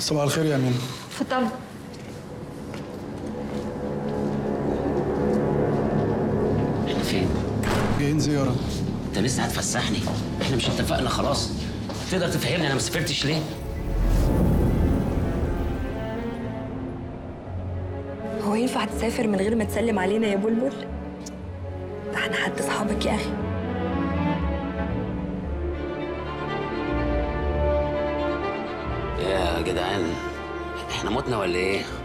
صباح الخير يا امين. اتفضل. احنا فين؟ جايين زياره. انت لسه هتفسحني؟ احنا مش اتفقنا خلاص؟ تقدر تفهمني انا ما سافرتش ليه؟ هو ينفع تسافر من غير ما تسلم علينا يا بلبل؟ ده احنا حد اصحابك يا اخي. يا جدعان احنا متنا ولا ايه؟